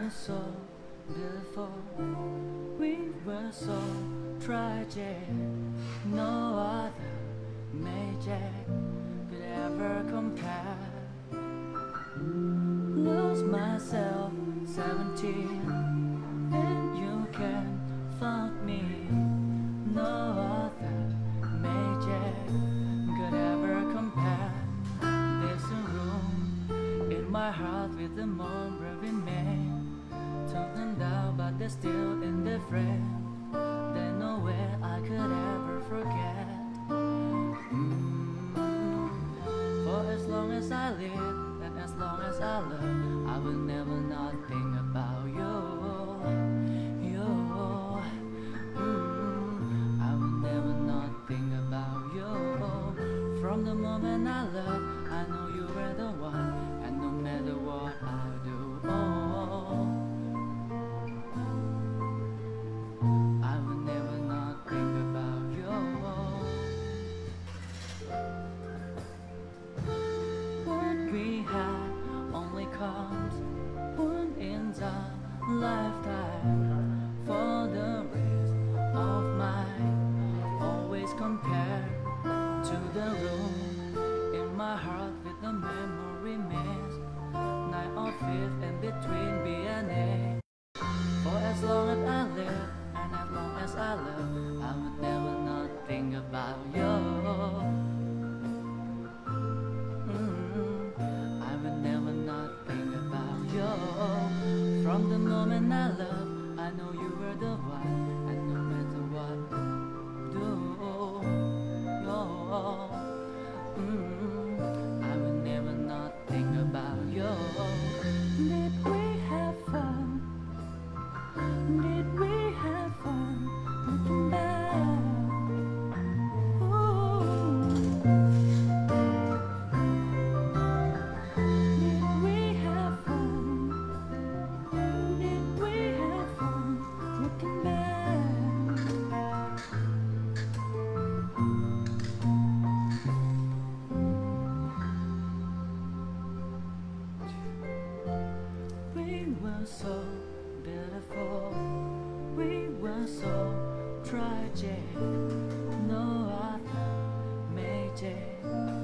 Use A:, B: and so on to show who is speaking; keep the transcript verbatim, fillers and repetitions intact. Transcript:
A: were so beautiful, we were so tragic. No other magic could ever compare. Lose myself, seventeen, and you can find me. No other magic could ever compare. There's a room in my heart with the moon breathing me. Took them down, but they're still in the frame. There's no way I could ever forget. mm. For as long as I live, and as long as I love, I will never not think about you. You. mm. I will never not think about you. From the moment I love, I know you were the one, and no matter what I do, oh, I will never not think about you. What we had only comes one in a lifetime. For the rest of mine, always compare to the room in my heart with the memory mist. Night of fifth and between B and A. For as long as I live, and as long as I love, I would never not think about you. mm. I would never not think about you. From the moment I love, I know you were the one, and no matter what do, oh, mm, I would never not think about you. Did we have fun? Did we have fun looking back? Ooh. Did we have fun? Did we have fun looking back? We were so beautiful, we were so tragic. No other magic